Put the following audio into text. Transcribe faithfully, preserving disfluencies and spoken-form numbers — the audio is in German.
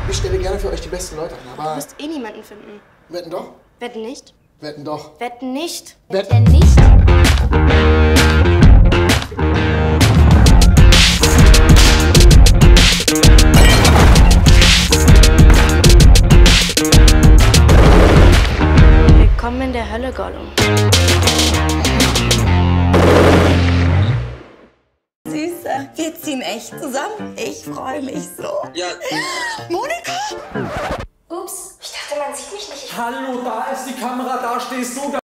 Ich stelle gerne für euch die besten Leute an, aber... Du wirst eh niemanden finden. Wetten doch? Wetten nicht? Wetten doch. Wetten nicht. Wetten nicht? Willkommen in der Hölle, Gollum. Süße, wir ziehen echt zusammen. Ich freue mich so. Ja. Monika! Ups, ich dachte, man sieht mich nicht. Hallo, da ist die Kamera, da stehst du.